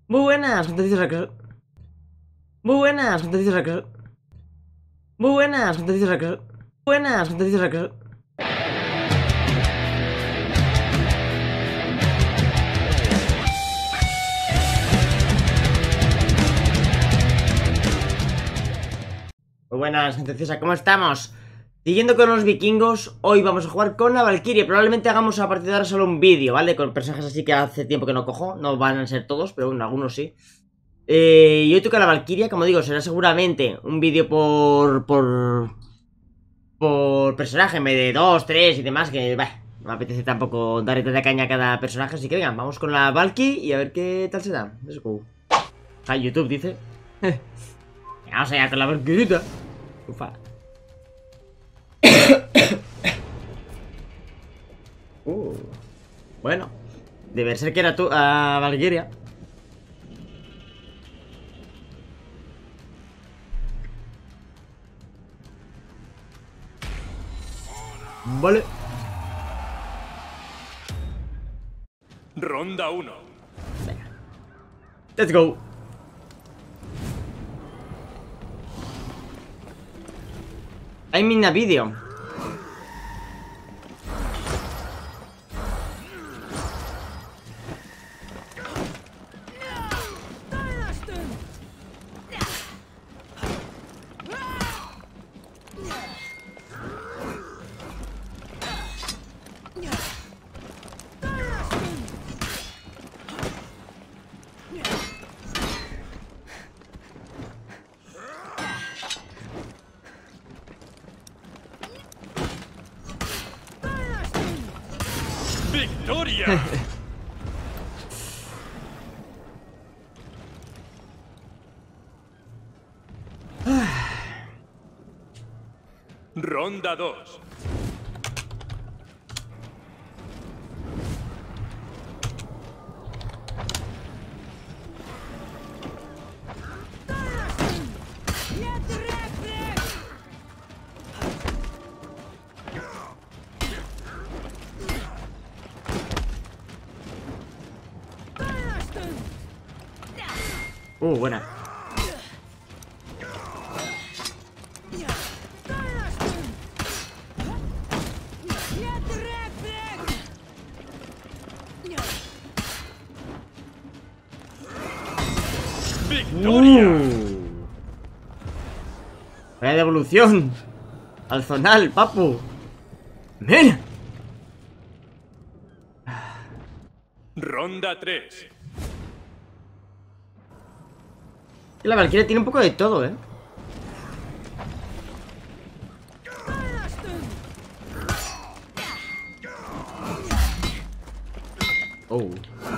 Muy buenas, noticias recre... Muy buenas, noticias recre... Muy buenas, noticias recre... Buenas, noticias recre... Muy buenas, noticias, ¿cómo estamos? Siguiendo con los vikingos, hoy vamos a jugar con la Valkyrie. Probablemente hagamos a partir de ahora solo un vídeo, ¿vale? Con personajes así que hace tiempo que no cojo. No van a ser todos, pero bueno, algunos sí. Y hoy toca la Valkyria, como digo, será seguramente un vídeo por personaje, en vez de 2, 3 y demás, que bah, no me apetece tampoco darle tanta caña a cada personaje, así que venga, vamos con la Valky y a ver qué tal se da. Let's go. Ah, YouTube dice. Vamos allá con la Valkyrita. Ufa. Bueno, debe ser que era tú, a Valkyria. Vale. Ronda 1. Venga. Let's go. I mean a video. ¡Victoria! Ronda 2. Buena. ¡Victoria! Vaya devolución. Al zonal, papu. Mira. Ronda 3. La Valkyria tiene un poco de todo, ¿eh? Oh.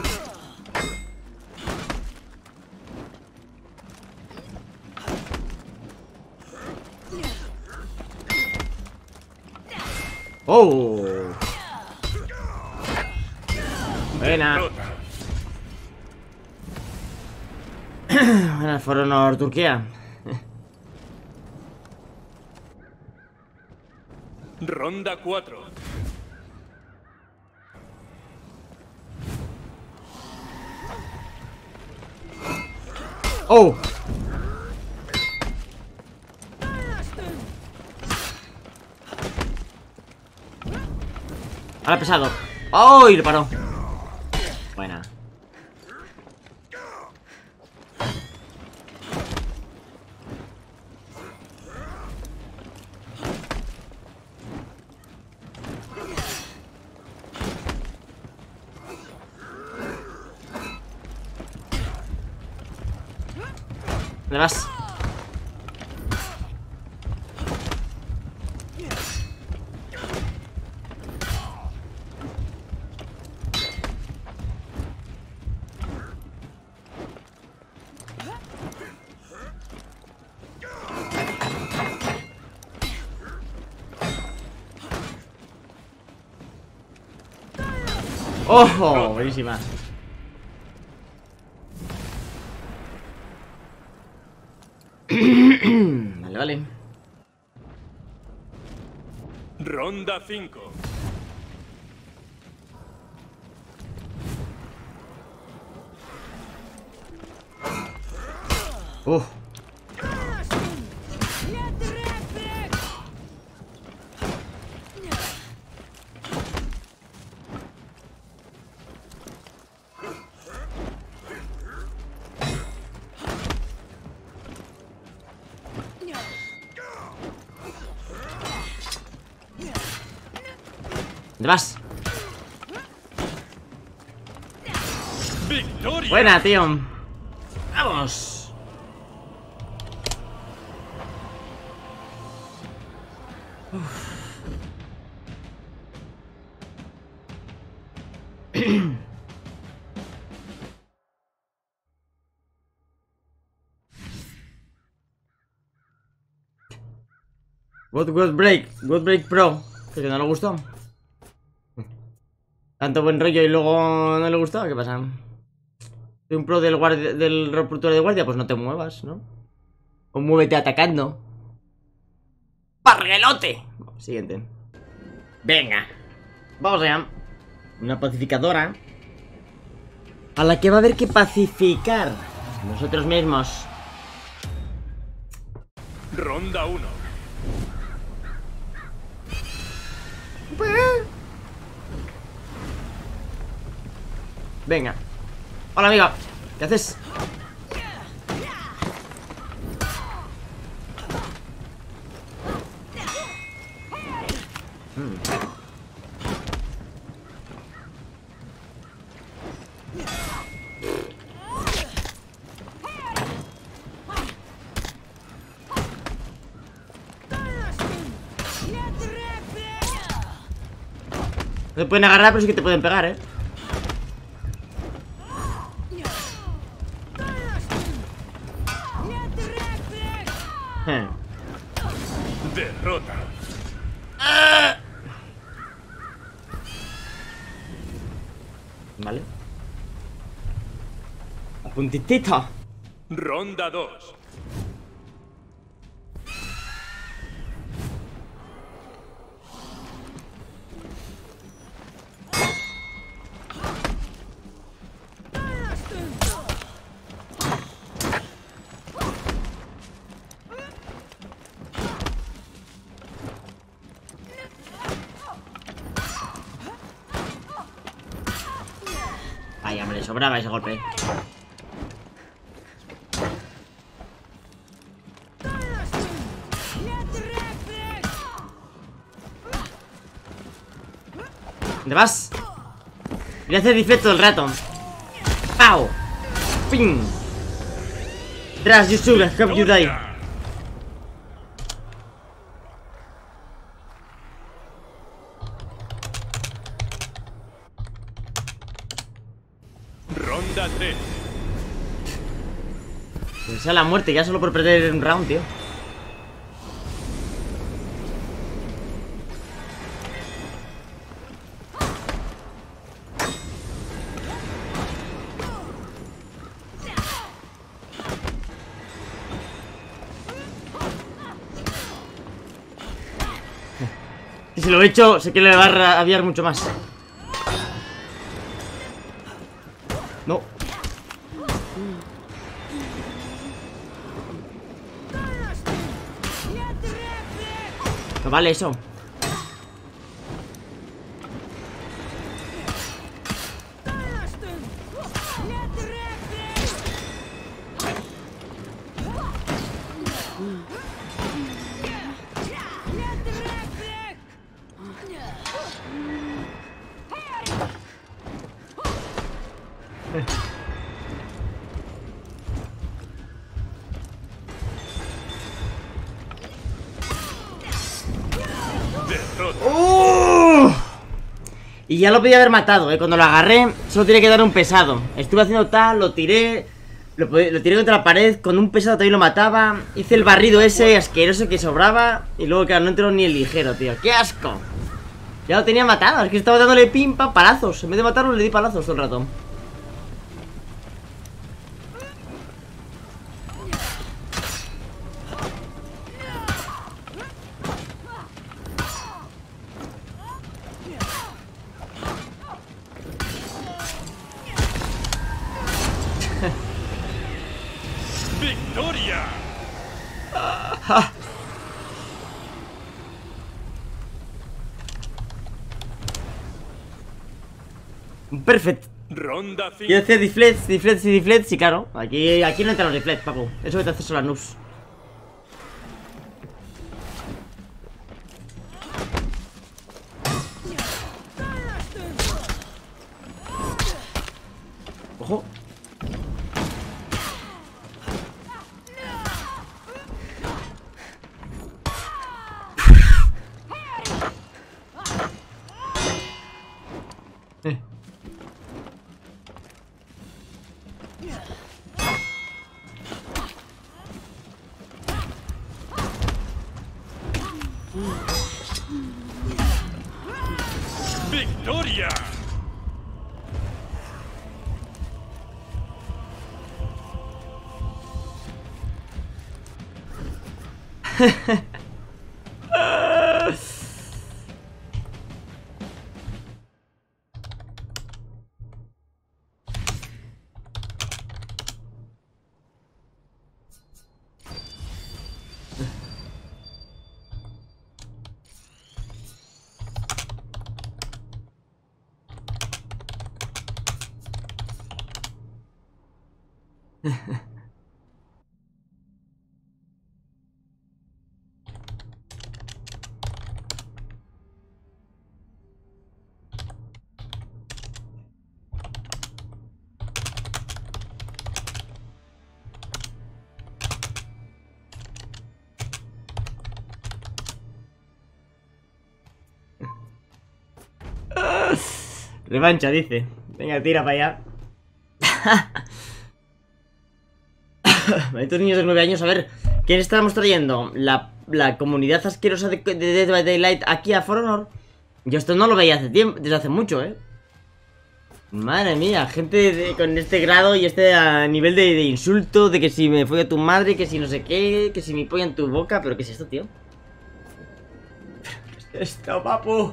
Oh. Buena. Buena, For Honor Turquía. Ronda 4. Oh. Ahora pesado. ¡Oh! Y lo paró. Buena. ¿Dónde vas? ¡Oh! Buenísima. Vale, vale. Ronda 5. Uf. ¿Dónde vas? ¡Victoria! Buena, tío. Vamos. God Break Pro. Que no le gustó. Tanto buen rollo y luego no le gustó. ¿Qué pasa? Soy un pro del repertorio de guardia. Pues no te muevas, ¿no? O muévete atacando. ¡Parguelote! Siguiente. Venga. Vamos allá. Una pacificadora. A la que va a haber que pacificar nosotros mismos. Ronda 1. Venga. Hola, amiga. ¿Qué haces? No te pueden agarrar, pero sí que te pueden pegar, ¿eh? Derrota. Vale. A puntitito. Ronda 2. Vaya, me le sobraba ese golpe. ¿Dónde vas? Voy a hacer deflect todo el rato. ¡Pau! ¡Ping! Tras, you should have you die. Ronda 3. Que sea la muerte ya solo por perder un round, tío. Y si lo he hecho, sé que le va a rabiar mucho más. No. No vale eso. Y ya lo podía haber matado, cuando lo agarré, solo tenía que dar un pesado. Estuve haciendo tal, lo tiré. Lo tiré contra la pared, con un pesado también lo mataba. Hice el barrido ese asqueroso que sobraba. Y luego, claro, no entró ni el ligero, tío. ¡Qué asco! Ya lo tenía matado, es que estaba dándole pim, pam, palazos. En vez de matarlo, le di palazos todo el rato. ¡Victoria! Perfecto. Ronda 5. Yo decía deflets, y claro, aquí no entran los deflets, papu. Eso que te hace son las noobs. Ojo. ¡Victoria! Revancha, dice. Venga, tira para allá. Estos niños de 9 años, a ver, ¿quién estamos trayendo? La comunidad asquerosa de Dead by Daylight aquí a For Honor. Yo esto no lo veía hace tiempo, desde hace mucho, Madre mía, gente con este grado y este nivel de insulto, de que si me fue a tu madre, que si no sé qué, que si me polla en tu boca, pero ¿qué es esto, tío? ¿Qué es esto, papu?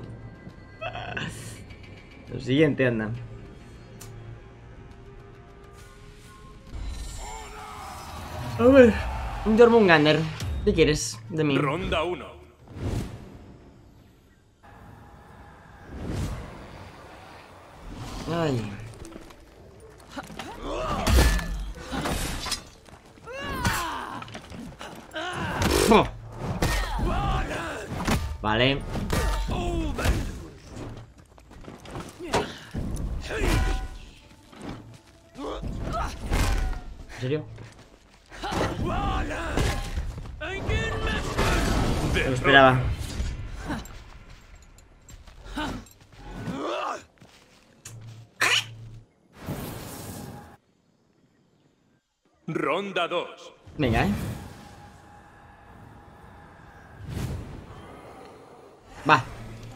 Lo siguiente, anda. A ver, un Jormungandr. ¿Qué quieres de mí? Ronda 1. Ay. ¡Oh! Vale. ¿En serio? Derrota. Lo esperaba. Ronda 2. Venga, Va.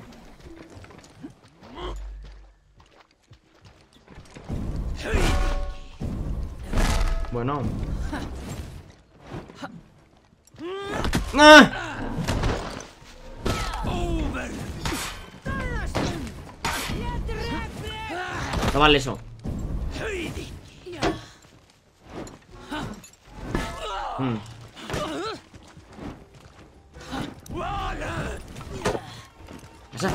Bueno. ¡Ah! No vale eso. Esa.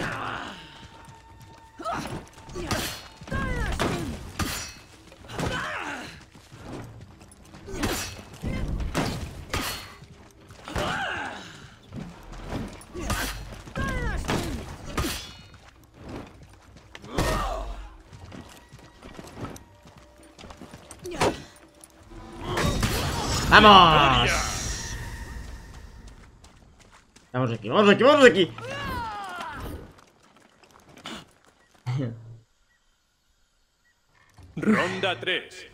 ¡Vamos! Vamos aquí, vamos aquí, vamos aquí. Ronda 3.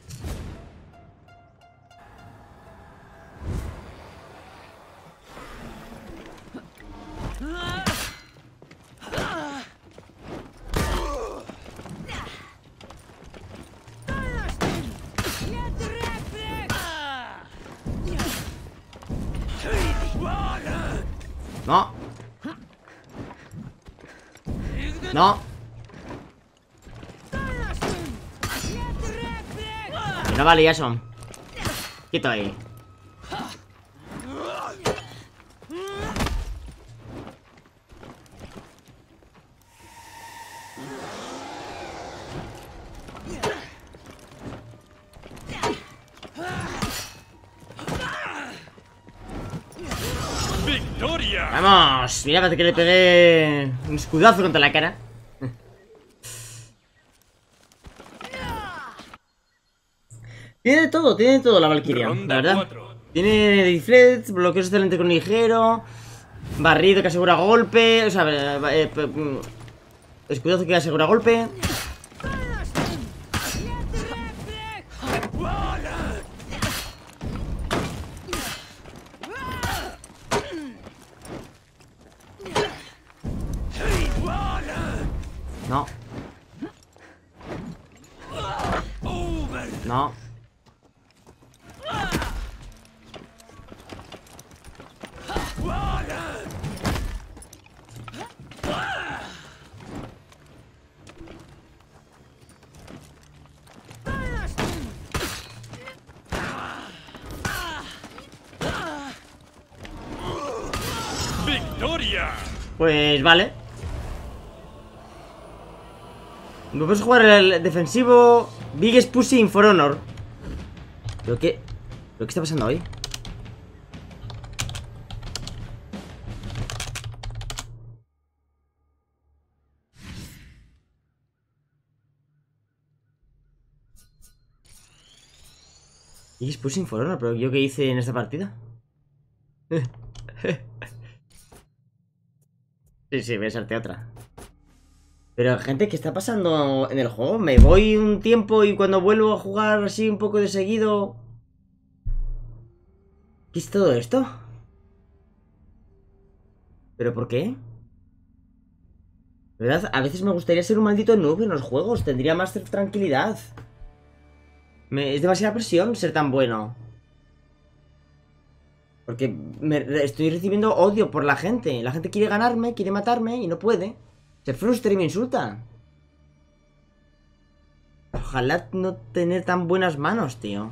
No. No. No vale eso. Quieto ahí. ¡Victoria! Vamos, mira, parece que le pegué un escudazo contra la cara. Tiene de todo la Valkyria, la Ronda verdad. 4. Tiene deflect, bloqueo excelente con ligero, barrido que asegura golpe, o sea, escudazo que asegura golpe. No. No. ¡Victoria! Pues vale. Vamos a jugar el defensivo Biggest Pussy in For Honor. ¿Pero qué está pasando hoy? Biggest Pussy in For Honor, pero ¿yo qué hice en esta partida? Sí, voy a hacerte otra. Pero gente, ¿qué está pasando en el juego? Me voy un tiempo y cuando vuelvo a jugar así un poco de seguido... ¿Qué es todo esto? ¿Pero por qué? ¿Verdad? A veces me gustaría ser un maldito noob en los juegos. Tendría más tranquilidad. Es demasiada presión ser tan bueno. Porque estoy recibiendo odio por la gente. La gente quiere ganarme, quiere matarme y no puede. Se frustra y me insulta. Ojalá no tener tan buenas manos, tío.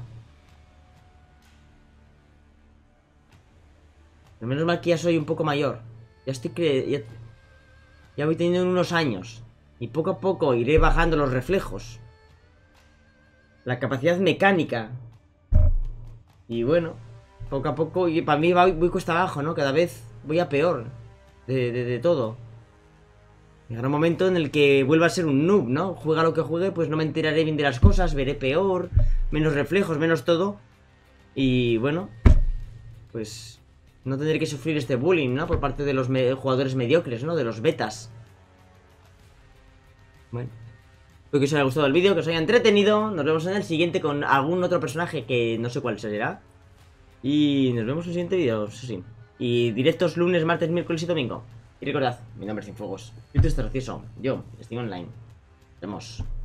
Lo menos mal que ya soy un poco mayor. Ya estoy ya voy teniendo unos años. Y poco a poco iré bajando los reflejos. La capacidad mecánica. Y bueno, poco a poco. Y para mí voy cuesta abajo, ¿no? Cada vez voy a peor. De todo. Llegará un momento en el que vuelva a ser un noob, ¿no? Juega lo que juegue, pues no me enteraré bien de las cosas, veré peor, menos reflejos, menos todo. Y bueno, pues no tendré que sufrir este bullying, ¿no? Por parte de los jugadores mediocres, ¿no? De los betas. Bueno, espero que os haya gustado el vídeo, que os haya entretenido. Nos vemos en el siguiente con algún otro personaje que no sé cuál será. Y nos vemos en el siguiente vídeo, eso sí. Y directos lunes, martes, miércoles y domingo. Y recordad, mi nombre es Cienfuegos. Esto es gracioso. Yo estoy online. Nos vemos.